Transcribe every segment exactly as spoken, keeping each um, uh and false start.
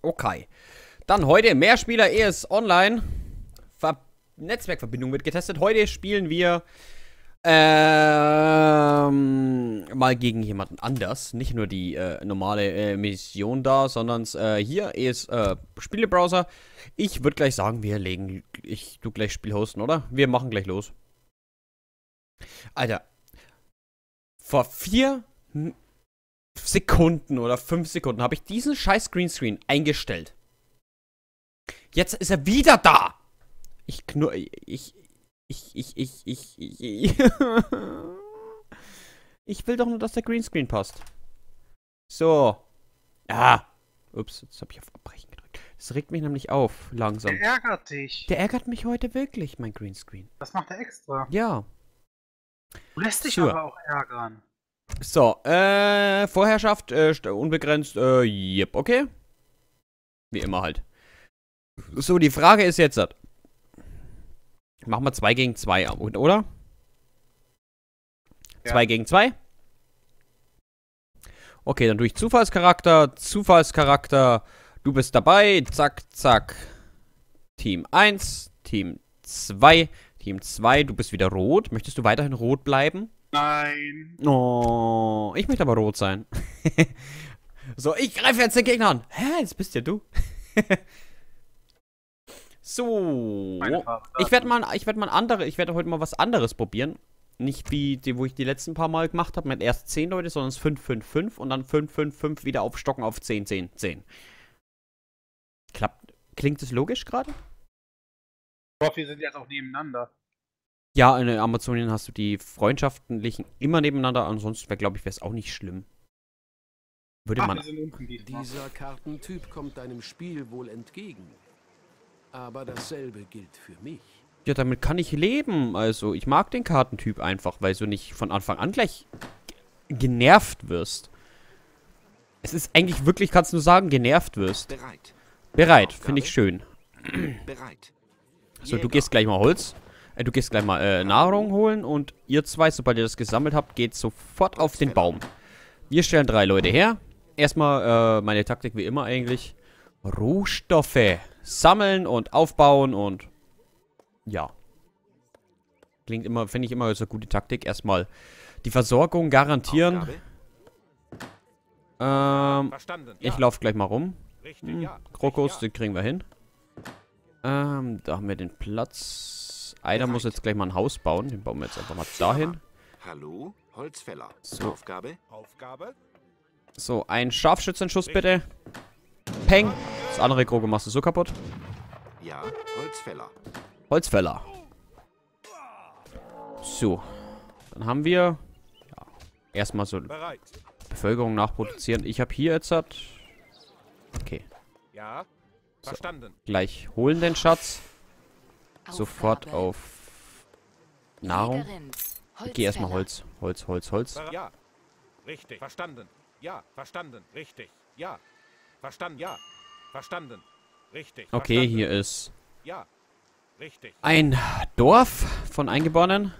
Okay. Dann heute Mehrspieler E S Online. Ver Netzwerkverbindung wird getestet. Heute spielen wir ähm, mal gegen jemanden anders. Nicht nur die äh, normale äh, Mission da, sondern äh, hier ist äh, Spielebrowser. Ich würde gleich sagen, wir legen. Ich du gleich Spiel hosten, oder? Wir machen gleich los. Alter. Vor vier Sekunden oder fünf Sekunden habe ich diesen scheiß Greenscreen eingestellt. Jetzt ist er wieder da. Ich knurr. Ich. Ich. Ich. Ich. Ich. Ich. Ich will doch nur, dass der Greenscreen passt. So. Ah. Ups, jetzt habe ich auf Abbrechen gedrückt. Das regt mich nämlich auf, langsam. Der ärgert dich. Der ärgert mich heute wirklich, mein Greenscreen. Das macht er extra. Ja. Du lässt dich So. aber auch ärgern. So, äh, Vorherrschaft, äh, unbegrenzt, äh, yep, okay. Wie immer halt. So, die Frage ist jetzt, machen wir zwei gegen zwei, oder? Ja. zwei gegen zwei? Okay, dann durch Zufallscharakter, Zufallscharakter, du bist dabei, zack, zack. Team eins, Team zwei, Team zwei, du bist wieder rot. Möchtest du weiterhin rot bleiben? Nein. Oh, ich möchte aber rot sein. So, ich greife jetzt den Gegner an. Hä, jetzt bist ja du. So. Meine Farbe. Ich werde mal, ich werde mal andere, ich werde heute mal was anderes probieren. Nicht wie die, wo ich die letzten paar Mal gemacht habe, mit erst zehn Leute, sondern es fünf, fünf, fünf und dann fünf, fünf, fünf wieder aufstocken auf zehn, zehn, zehn. Klappt, klingt das logisch gerade? Ich hoffe, wir sind jetzt auch nebeneinander. Ja, in Amazonien hast du die Freundschaftlichen immer nebeneinander, ansonsten wäre, glaube ich, wäre es auch nicht schlimm. Würde Ach, man. wir sind unten diesmal. Dieser Kartentyp kommt deinem Spiel wohl entgegen. Aber dasselbe gilt für mich. Ja, damit kann ich leben. Also, ich mag den Kartentyp einfach, weil du nicht von Anfang an gleich genervt wirst. Es ist eigentlich wirklich, kannst du nur sagen, genervt wirst. Bereit. Bereit, finde ich schön. Bereit. So, du gehst gleich mal Holz. Äh, du gehst gleich mal äh, Nahrung holen und ihr zwei, sobald ihr das gesammelt habt, geht sofort auf den Baum. Wir stellen drei Leute her. Erstmal, äh, meine Taktik wie immer eigentlich. Rohstoffe sammeln und aufbauen und ja. Klingt immer, finde ich immer als eine gute Taktik. Erstmal die Versorgung garantieren. Aufgabe. Ähm, Verstanden. ich Ja. laufe gleich mal rum. Richtig, Hm, ja. Krokus, Richtig, den kriegen wir hin. Ähm, da haben wir den Platz. Einer muss jetzt gleich mal ein Haus bauen. Den bauen wir jetzt einfach mal dahin. Hallo, Holzfäller. So. Aufgabe. ja. Aufgabe. So, ein Scharfschützenschuss bitte. Peng. Das andere Krogo machst du so kaputt. Ja, Holzfäller. Holzfäller. So. Dann haben wir ja, erstmal so Bereit. Bevölkerung nachproduzieren. Ich habe hier jetzt hat. Okay. Ja. Verstanden. Gleich holen den Schatz. Sofort Aufgabe. auf Nahrung. Jägerin. Ich gehe erstmal Holzfäller. Holz. Holz, Holz, Holz. Bereit. Ja. Richtig. Verstanden. Ja. Verstanden. Richtig. Ja. Verstanden. Ja. Verstanden. Richtig. Okay, Verstanden. hier ist Ja. Richtig. ein Dorf von Eingeborenen.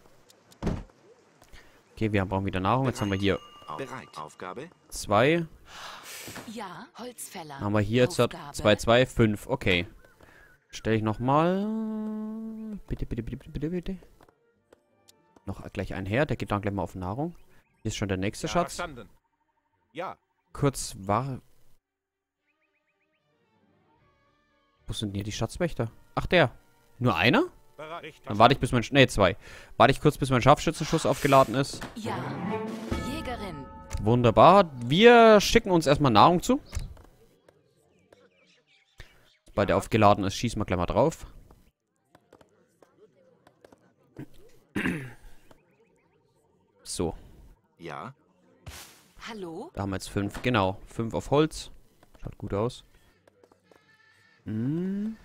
Okay, wir brauchen wieder Nahrung. Jetzt haben wir hier Auf. Bereit. Aufgabe. zwei. Ja, Holzfäller. Haben wir hier jetzt Aufgabe. zwei, zwei, fünf. Okay. Stelle ich nochmal. Bitte, bitte, bitte, bitte, bitte. Noch gleich einen her. Der geht dann gleich mal auf Nahrung. Hier ist schon der nächste Ja, Schatz. verstanden. Ja. Kurz war. Wo sind denn hier die Schatzwächter? Ach, der. Nur einer? Bereit. Richtig. Dann warte ich bis mein... Sch nee, zwei. Warte ich kurz, bis mein Scharfschützenschuss aufgeladen ist. Ja, Jägerin. Wunderbar. Wir schicken uns erstmal Nahrung zu. Sobald der aufgeladen ist, schießen wir gleich mal drauf. So. Ja. Hallo? Da haben wir jetzt fünf. Genau. Fünf auf Holz. Schaut gut aus. Hm.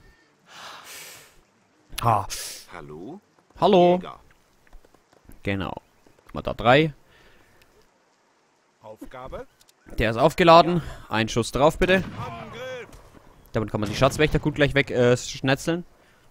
Ha. Hallo. Hallo. Jäger. Genau. Mal da drei. Aufgabe. Der ist aufgeladen. Ein Schuss drauf, bitte. Angriff. Damit kann man die Schatzwächter gut gleich weg äh, schnetzeln.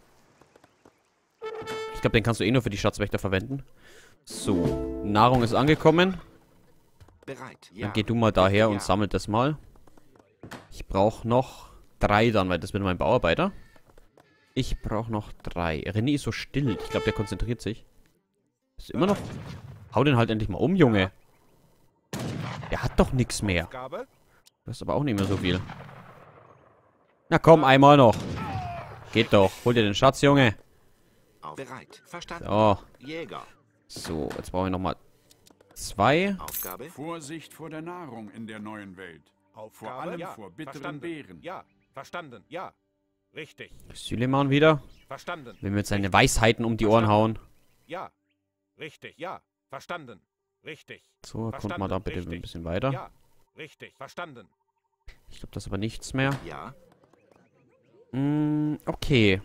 Ich glaube, den kannst du eh nur für die Schatzwächter verwenden. So. Nahrung ist angekommen. Bereit. Ja. Dann geh du mal daher Ja. und sammelt das mal. Ich brauche noch drei dann, weil das bin mein Bauarbeiter. Ich brauche noch drei. René ist so still. Ich glaube, der konzentriert sich. Ist immer noch... Hau den halt endlich mal um, Junge. Der hat doch nichts mehr. Aufgabe. Du hast aber auch nicht mehr so viel. Na komm, einmal noch. Geht doch. Hol dir den Schatz, Junge. Bereit. Verstanden. So. Jäger. So, jetzt brauche ich nochmal zwei. Aufgabe. Vorsicht vor der Nahrung in der neuen Welt. Vor Aufgabe. allem Ja. vor bitteren Verstanden. Beeren. Ja. Verstanden. Ja. Richtig. Süleyman wieder. Verstanden. Will mir jetzt seine Weisheiten um die Ohren hauen. Ja. Richtig. Ja. Verstanden. Richtig. So, kommt mal da bitte Richtig. ein bisschen weiter. Ja. Richtig. Verstanden. Ich glaube, das ist aber nichts mehr. Ja. Mm, okay.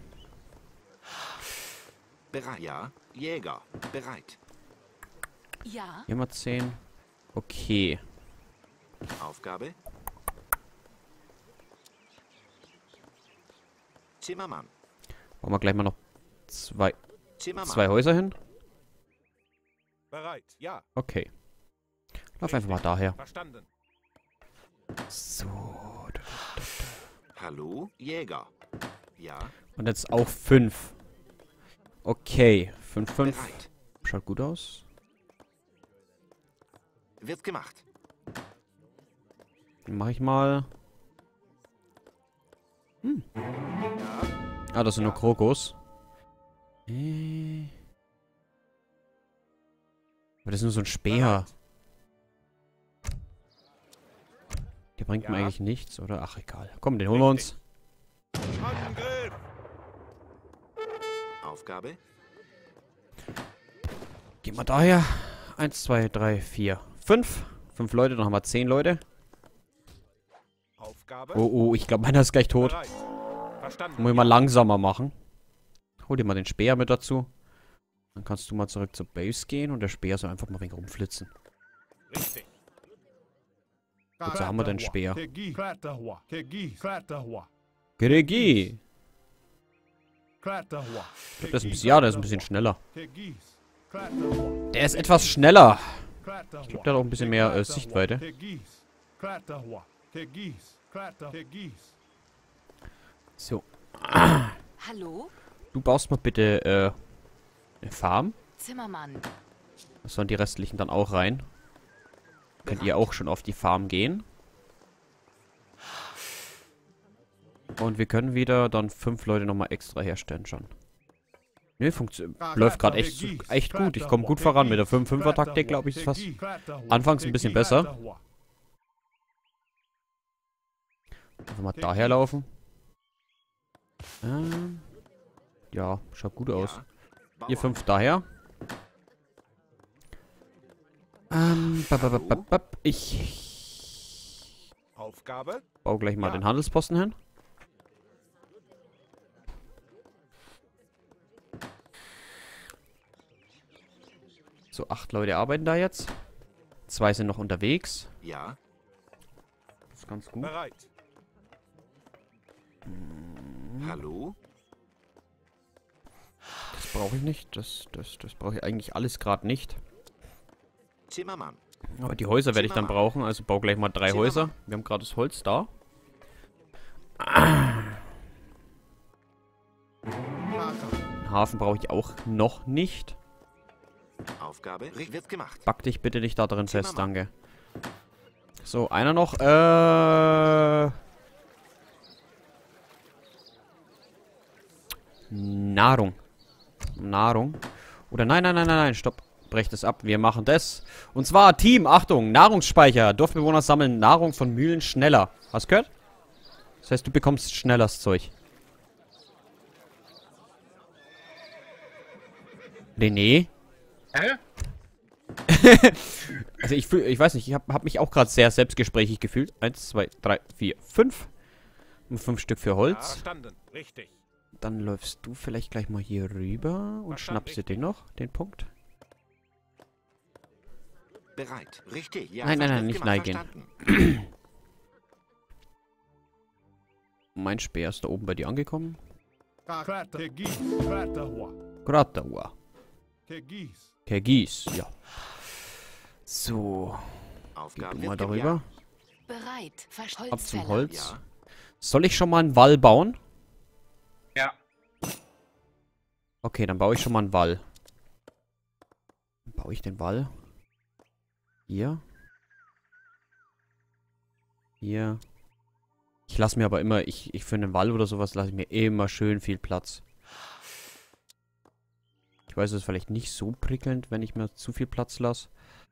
Bereit. Ja. Jäger. Bereit. Ja. Hier mal zehn. Okay. Aufgabe. Zimmermann. Bauen wir gleich mal noch zwei, Zimmermann. zwei Häuser hin. Bereit. Ja. Okay. Lauf einfach mal daher. Verstanden. So. Hallo. Jäger. Ja. Und jetzt auch fünf. Okay. Fünf, fünf. Bereit. Schaut gut aus. Wird gemacht. Dann mache ich mal. Hm. Ah, das sind nur Krokos. Äh. Aber das ist nur so ein Speer. Der bringt mir Ja. eigentlich nichts, oder? Ach, egal. Komm, den holen wir uns. Angriff. Aufgabe. Gehen wir daher. Eins, zwei, drei, vier, fünf. Fünf Leute, dann haben wir zehn Leute. Aufgabe. Oh, oh, ich glaube, meiner ist gleich tot. Bereit. Verstanden. Muss ich mal langsamer machen. Hol dir mal den Speer mit dazu. Dann kannst du mal zurück zur Base gehen und der Speer soll einfach mal ein wenig rumflitzen. Richtig. Wozu haben wir den Speer? Kregi. Gregi. Das ist ein bisschen, ja, der ist ein bisschen schneller. Der ist etwas schneller. Ich glaube, der hat auch ein bisschen mehr äh, Sichtweite. So. Hallo? Du baust mal bitte äh, eine Farm. Zimmermann. Da sollen die restlichen dann auch rein. Könnt ihr auch schon auf die Farm gehen. Und wir können wieder dann fünf Leute nochmal extra herstellen schon. Ne, läuft gerade echt, echt gut. Ich komme gut voran mit der fünf fünfer Taktik, glaube ich, ist fast anfangs ein bisschen besser. Einfach mal daher laufen. Ähm, ja, schaut gut aus. Ihr fünf daher. Ähm, bap, bap, bap, bap. Ich Aufgabe. baue gleich mal Ja. den Handelsposten hin. So, acht Leute arbeiten da jetzt. Zwei sind noch unterwegs. Ja. Das ist ganz gut. Bereit. Hallo. Das brauche ich nicht. Das, das, das brauche ich eigentlich alles gerade nicht. Zimmermann. Aber die Häuser werde ich dann Zimmermann. brauchen. Also baue gleich mal drei Zimmermann. Häuser. Wir haben gerade das Holz da. Den Hafen brauche ich auch noch nicht. Aufgabe. Wird gemacht. Back dich bitte nicht da drin fest, Zimmermann. danke. So, einer noch. Äh... Nahrung. Nahrung. Oder nein, nein, nein, nein, nein, stopp. Brecht es ab. Wir machen das. Und zwar Team, Achtung, Nahrungsspeicher. Dorfbewohner sammeln Nahrung von Mühlen schneller. Hast du gehört? Das heißt, du bekommst schneller das Zeug. René? Hä? Also ich fühl, ich weiß nicht, ich habe hab mich auch gerade sehr selbstgesprächig gefühlt. Eins, zwei, drei, vier, fünf. Und fünf Stück für Ja, Holz. verstanden. Richtig. Dann läufst du vielleicht gleich mal hier rüber und Verstanden, schnappst dir richtig. den noch, den Punkt. Bereit. Richtig. Ja. Nein, nein, nein, wird nicht gemacht. neigen. Verstanden. Mein Speer ist da oben bei dir angekommen. Kegis. Grataua. Kegis. Kergis, ja. So, geh Aufgabe du wird mal gemacht. darüber. Bereit. Versch Ab zum Holzfäller. Holz. Ja. Soll ich schon mal einen Wall bauen? Ja. Okay, dann baue ich schon mal einen Wall. Baue ich den Wall? Hier. Hier. Ich lasse mir aber immer, ich, ich für einen Wall oder sowas lasse ich mir immer schön viel Platz. Ich weiß, es ist vielleicht nicht so prickelnd, wenn ich mir zu viel Platz lasse.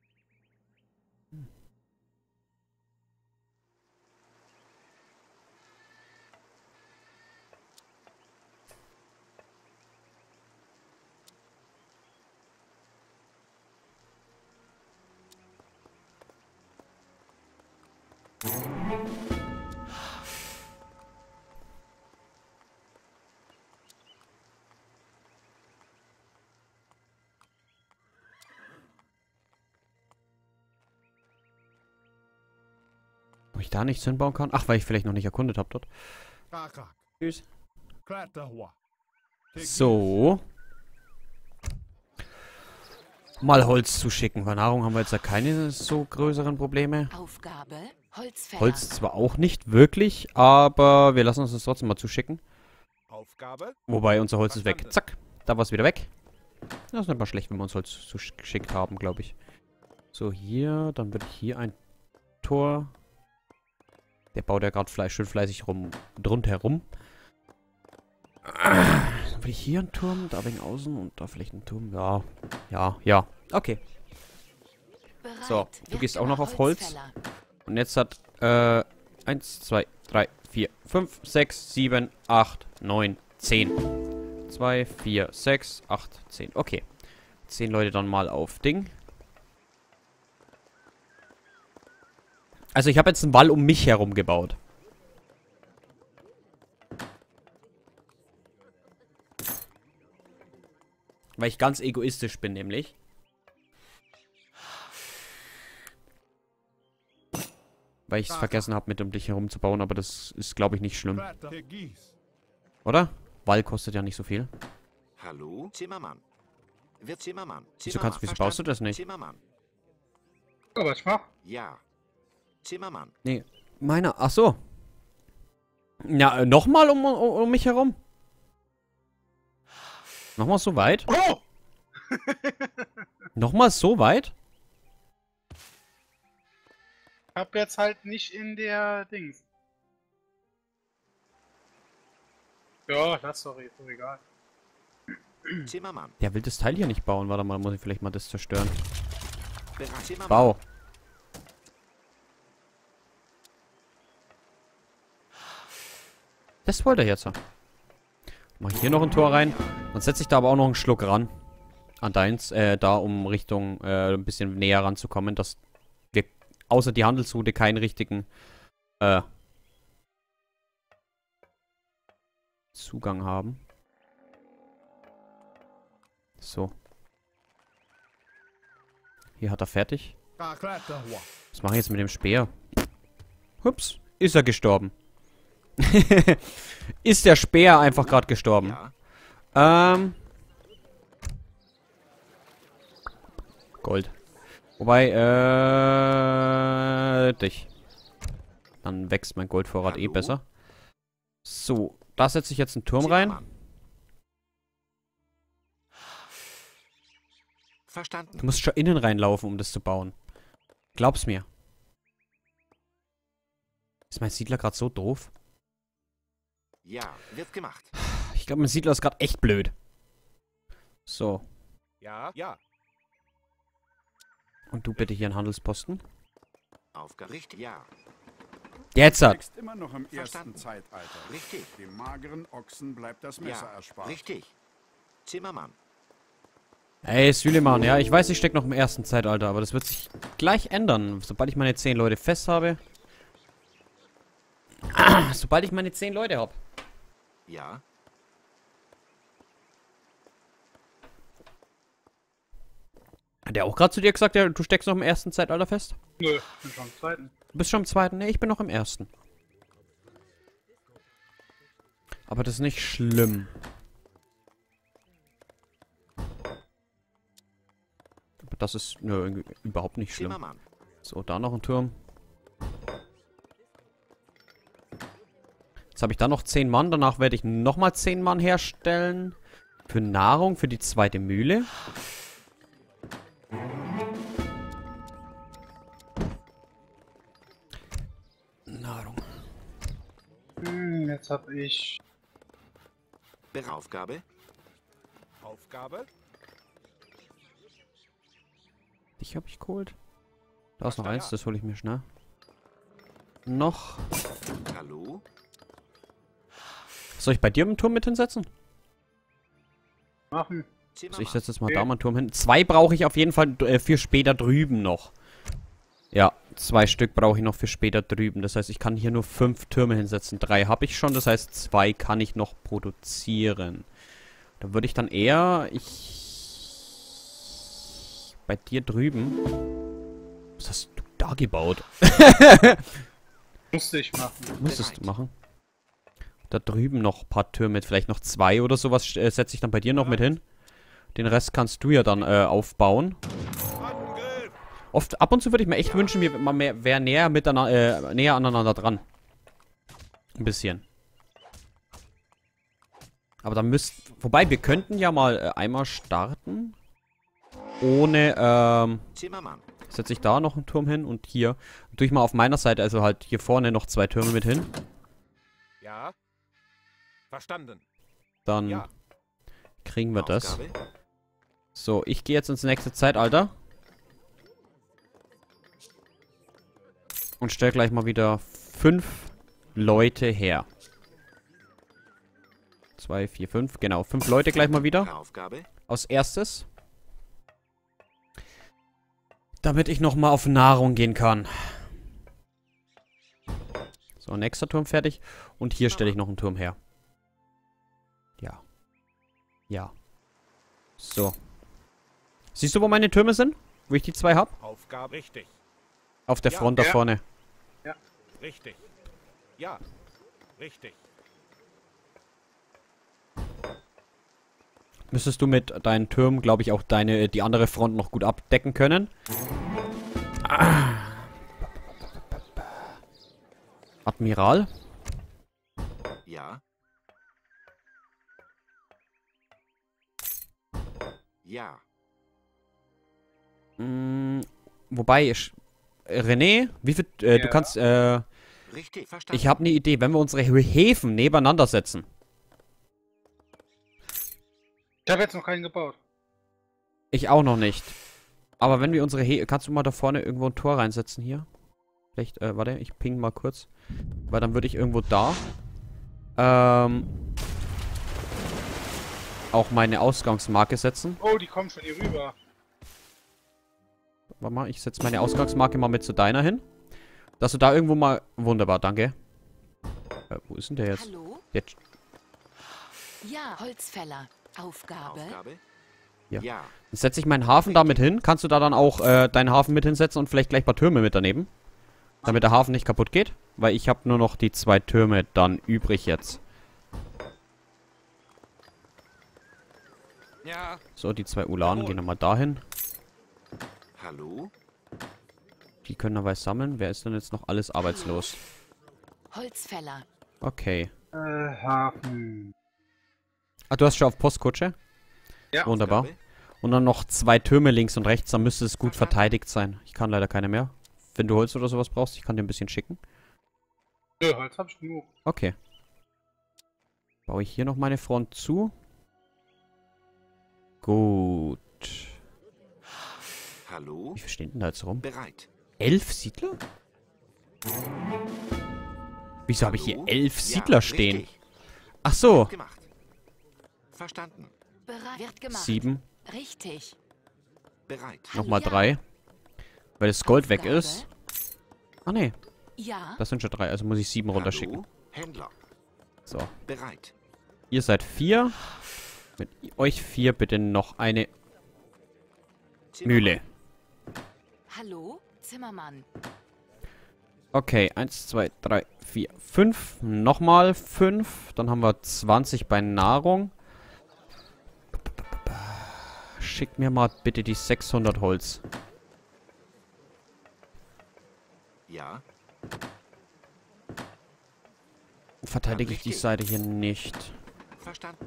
Ob ich da nichts hinbauen kann? Ach, weil ich vielleicht noch nicht erkundet habe dort. Kakak. Tschüss. Kletterwa. So. Mal Holz zuschicken. Bei Nahrung haben wir jetzt ja keine so größeren Probleme. Aufgabe. Holzfäller. Holz zwar auch nicht wirklich, aber wir lassen uns das trotzdem mal zuschicken. Aufgabe? Wobei unser Holz ist weg. Verstanden. Zack. Da war es wieder weg. Das ist nicht mal schlecht, wenn wir uns Holz zugeschickt haben, glaube ich. So, hier. Dann wird hier ein Tor. Der baut ja gerade Fleisch schön fleißig rum, rundherum. Dann will ich hier einen Turm, da wegen außen und da vielleicht einen Turm. Ja, ja, ja. Okay. Bereit. So, du Wird gehst auch noch gemacht. auf Holz. Holzfäller. Und jetzt hat, äh, eins, zwei, drei, vier, fünf, sechs, sieben, acht, neun, zehn. zwei, vier, sechs, acht, zehn. Okay. zehn Leute dann mal auf Ding. Also ich habe jetzt einen Wall um mich herum gebaut. Weil ich ganz egoistisch bin, nämlich. Weil ich es vergessen habe, mit um dich herum zu bauen, aber das ist, glaube ich, nicht schlimm. Tegis. Oder? Wall kostet ja nicht so viel. Hallo? Zimmermann. Wird Zimmermann. Wieso, kannst, wieso baust du das nicht? Zimmermann. Ja, was ich mach? Ja. Zimmermann. Nee, meiner. Ach so. Ja, äh, nochmal um, um, um mich herum. Nochmal so weit? Oh! Nochmal so weit? Hab jetzt halt nicht in der Dings. Ja, das sorry, ist doch egal. Zimmermann. Der will das Teil hier nicht bauen. Warte mal, muss ich vielleicht mal das zerstören. Bereit. Zimmermann. Bau. Das wollte er jetzt. Mach ich hier noch ein Tor rein. Dann setze ich da aber auch noch einen Schluck ran. An deins. Äh, da um Richtung äh, ein bisschen näher ranzukommen, dass wir außer die Handelsroute keinen richtigen äh, Zugang haben. So. Hier hat er fertig. Kletterwa. Was mache ich jetzt mit dem Speer? Hups, ist er gestorben. Ist der Speer einfach gerade gestorben. Ja. Ähm. Gold. Wobei, äh, dich. Dann wächst mein Goldvorrat eh Hallo? besser. So, da setze ich jetzt einen Turm rein. Zimmermann. Verstanden. Du musst schon innen reinlaufen, um das zu bauen. Glaub's mir. Ist mein Siedler gerade so doof? Ja, wird gemacht. Ich glaube, mein Siedler ist gerade echt blöd. So. Ja, ja. Und du bitte hier einen Handelsposten. Aufgabe. Richtig. Ja. Jetzt Du hat. steckst immer noch im ersten Verstanden. Zeitalter. Richtig. Dem mageren Ochsen bleibt das Messer Ja. erspart. Richtig. Zimmermann. Ey, Süleyman, ja, ich weiß, ich stecke noch im ersten Zeitalter, aber das wird sich gleich ändern, sobald ich meine zehn Leute fest habe. Sobald ich meine zehn Leute habe. Ja. Hat der auch gerade zu dir gesagt, ja, du steckst noch im ersten Zeitalter fest? Nö, ich bin schon im zweiten. Du bist schon im zweiten? Ne, ich bin noch im ersten. Aber das ist nicht schlimm. Aber das ist nö, überhaupt nicht schlimm. Zimmermann. So, da noch ein Turm. Jetzt habe ich da noch zehn Mann. Danach werde ich nochmal zehn Mann herstellen. Für Nahrung, für die zweite Mühle. Nahrung. Hm, jetzt habe ich... Aufgabe. Aufgabe. Dich habe ich geholt. Da ist noch da, eins, ja. das hole ich mir schnell. Noch. Hallo? Soll ich bei dir im Turm mit hinsetzen? Machen. Also ich setze jetzt mal Okay. da mal einen Turm hin. Zwei brauche ich auf jeden Fall äh, für später drüben noch. Ja, zwei Stück brauche ich noch für später drüben. Das heißt, ich kann hier nur fünf Türme hinsetzen. Drei habe ich schon, das heißt, zwei kann ich noch produzieren. Da würde ich dann eher... Ich... Bei dir drüben... Was hast du da gebaut? Musste ich machen. Musstest du Bereit. machen. Da drüben noch ein paar Türme, vielleicht noch zwei oder sowas, äh, setze ich dann bei dir noch mit hin. Den Rest kannst du ja dann äh, aufbauen. Angriff. Oft, ab und zu würde ich mir echt wünschen, wir man mehr, wäre näher miteinander, äh, näher aneinander dran. Ein bisschen. Aber dann müsst, wobei, wir könnten ja mal äh, einmal starten. Ohne, ähm, Zimmermann. setze ich da noch einen Turm hin und hier. Tue ich mal auf meiner Seite, also halt hier vorne noch zwei Türme mit hin. Ja. Verstanden. Dann Ja. kriegen wir das. Aufgabe. So, ich gehe jetzt ins nächste Zeitalter. Und stelle gleich mal wieder fünf Leute her. Zwei, vier, fünf. Genau, fünf Leute gleich mal wieder. Aufgabe. Als erstes. Damit ich nochmal auf Nahrung gehen kann. So, nächster Turm fertig. Und hier stelle ich noch einen Turm her. Ja. Ja. So. Siehst du, wo meine Türme sind? Wo ich die zwei habe? Aufgabe. Richtig. Auf der Ja, Front da ja. vorne. Richtig. Ja. Richtig. Müsstest du mit deinen Türmen, glaube ich, auch deine die andere Front noch gut abdecken können. Ah. Admiral? Ja. Ja. Mm, wobei, ich, äh, René, wie viel, äh, du Ja. kannst, äh, Richtig. Verstanden. ich habe eine Idee, wenn wir unsere Häfen nebeneinander setzen. Ich habe jetzt noch keinen gebaut. Ich auch noch nicht. Aber wenn wir unsere Häfen, kannst du mal da vorne irgendwo ein Tor reinsetzen hier? Vielleicht, äh, warte, ich ping mal kurz. Weil dann würde ich irgendwo da, ähm, auch meine Ausgangsmarke setzen. Oh, die kommen von hier rüber. Warte mal, ich setze meine Ausgangsmarke mal mit zu deiner hin. Dass du da irgendwo mal... Wunderbar, danke. Äh, wo ist denn der jetzt? Hallo? Jetzt. Ja, Holzfäller. Aufgabe. Aufgabe. Ja. Ja. Dann setze ich meinen Hafen da mit hin. Kannst du da dann auch äh, deinen Hafen mit hinsetzen und vielleicht gleich ein paar Türme mit daneben? Damit der Hafen nicht kaputt geht. Weil ich habe nur noch die zwei Türme dann übrig jetzt. Ja. So, die zwei Ulanen gehen nochmal dahin. Hallo? Die können dabei sammeln. Wer ist denn jetzt noch alles arbeitslos? Holzfäller. Okay. Äh, Hafen. Ah, du hast schon auf Postkutsche? Ja. Wunderbar. Aufgabe. Und dann noch zwei Türme links und rechts, dann müsste es gut verteidigt sein. Ich kann leider keine mehr. Wenn du Holz oder sowas brauchst, ich kann dir ein bisschen schicken. Nö, Holz hab ich genug. Okay. Baue ich hier noch meine Front zu. Gut. Hallo? Wie viel stehen denn da jetzt rum? Bereit. Elf Siedler? Wieso habe ich hier Hallo? elf Ja, Siedler stehen? richtig. Ach so. Gemacht. Verstanden. Bereit. Wird gemacht. Sieben. Richtig. Bereit. Nochmal Ja. drei. Weil das Gold weg Aufgabe. ist. Ah ne, Ja. das sind schon drei. Also muss ich sieben runterschicken. Hallo? Händler. So. Bereit. Ihr seid vier. Mit euch vier bitte noch eine Zimmermann. Mühle. Hallo? Zimmermann. Okay, eins, zwei, drei, vier, fünf. Nochmal fünf. Dann haben wir zwanzig bei Nahrung. Schickt mir mal bitte die sechshundert Holz. Ja. verteidige ich die Seite hier nicht. Verstanden.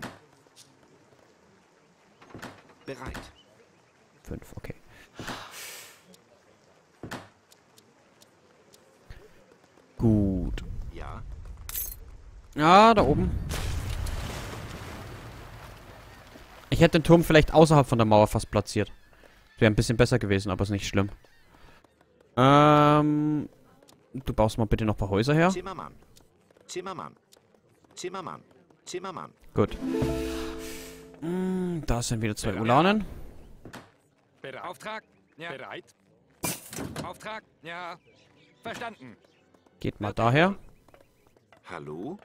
Bereit. Fünf, okay. Gut. Ja. Ah, da oben. Ich hätte den Turm vielleicht außerhalb von der Mauer fast platziert. Wäre ein bisschen besser gewesen, aber ist nicht schlimm. Ähm... Du baust mal bitte noch ein paar Häuser her. Zimmermann. Zimmermann. Zimmermann. Zimmermann. Gut. Mm, da sind wieder zwei Ulanen. Bereit. Auftrag? Ja. Bereit. Auftrag? Ja. Verstanden. Geht mal daher. Hallo?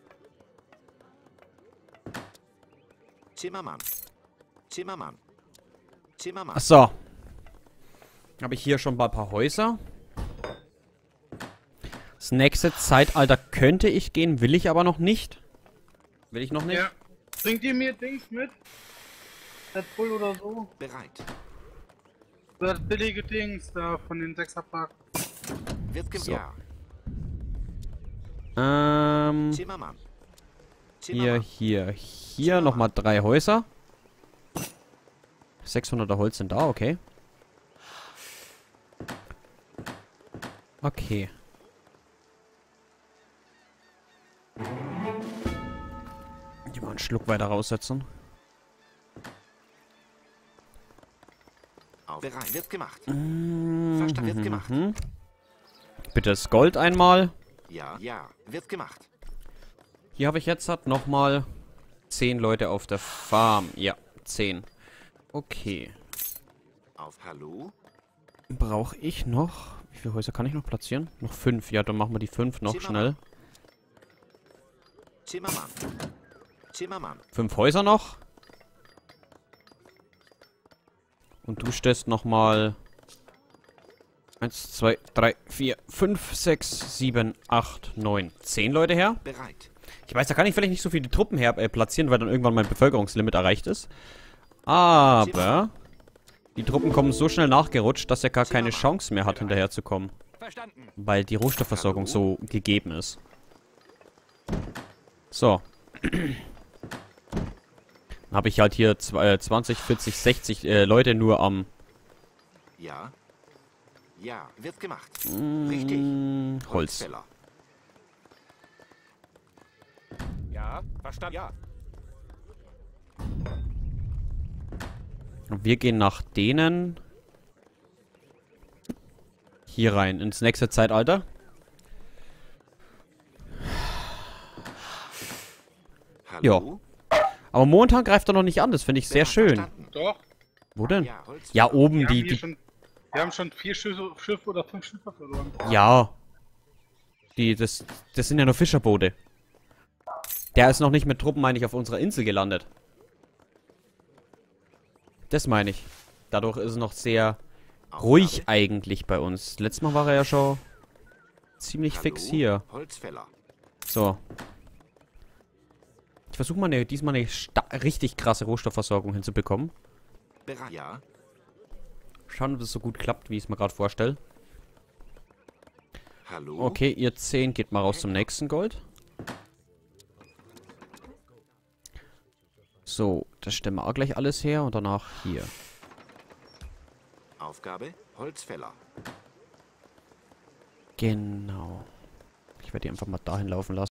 Zimmermann. Zimmermann. Zimmermann. Achso. Habe ich hier schon mal ein paar Häuser. Das nächste Zeitalter könnte ich gehen, will ich aber noch nicht. Will ich noch nicht? Ja. Bringt ihr mir Dings mit? Red Bull oder so? Bereit. Oder das billige Dings da von den Sechserpack. Wird gemacht. So. Ja. Ähm... Zimmermann. Hier, Zimmermann. hier, hier nochmal drei Häuser. sechshunderter Holz sind da, okay. Okay. Die mal einen Schluck weiter raussetzen. Auf. Bereit. Wird gemacht. Mhm, Verstanden. Wird gemacht. mhm. Bitte das Gold einmal. Ja. Ja. Wird gemacht. Hier habe ich jetzt halt nochmal zehn Leute auf der Farm. Ja, zehn. Okay. Auf. Hallo? Brauche ich noch... Wie viele Häuser kann ich noch platzieren? Noch fünf. Ja, dann machen wir die fünf noch schnell. Zimmermann. Zimmermann. Fünf Häuser noch. Und du stellst nochmal... Eins, zwei, drei, vier, fünf, sechs, sieben, acht, neun, zehn Leute her. Bereit. Ich weiß, da kann ich vielleicht nicht so viele Truppen her äh, platzieren, weil dann irgendwann mein Bevölkerungslimit erreicht ist. Aber... Die Truppen kommen so schnell nachgerutscht, dass er gar keine Chance mehr hat, hinterher zu kommen. Verstanden. Weil die Rohstoffversorgung so gegeben ist. So. Dann habe ich halt hier zwanzig, vierzig, sechzig äh, Leute nur am... Ja. Ja. Wird gemacht. Mm, Richtig. Holz. Holzfäller. Ja, verstanden. Ja. Und wir gehen nach denen... Hier rein, ins nächste Zeitalter. Hallo? Ja. Aber momentan greift er noch nicht an, das finde ich sehr schön. Verstanden. Doch. Wo denn? Ja, Holzfäller. Ja, oben Wir haben, die... hier die schon, wir haben schon vier Schiffe, Schiffe oder fünf Schiffe verloren. ja. Die, das, das sind ja nur Fischerboote. Der ist noch nicht mit Truppen, meine ich, auf unserer Insel gelandet. Das meine ich. Dadurch ist es noch sehr ruhig eigentlich bei uns. Letztes Mal war er ja schon ziemlich Hallo? fix hier. Holzfäller. So. Ich versuche mal eine, diesmal eine richtig krasse Rohstoffversorgung hinzubekommen. Bereit. Ja. Schauen, ob es so gut klappt, wie ich es mir gerade vorstelle. Hallo? Okay, ihr zehn geht mal raus zum nächsten Gold. So, das stellen wir auch gleich alles her und danach hier. Aufgabe: Holzfäller. Genau. Ich werde die einfach mal dahin laufen lassen.